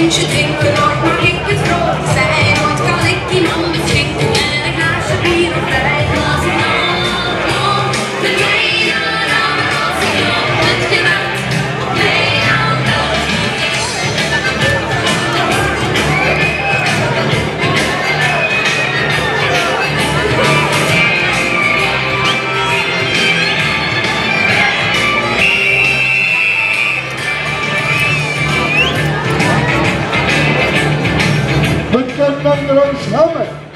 pintje drinken, nooit mag ik het groot zijn. Nooit kan ik iemand beschikken met een glaasje bier of wijn. Als ik nog de kleine naam, als ik nog het gewacht op mij aan dat We kunnen ons hebben.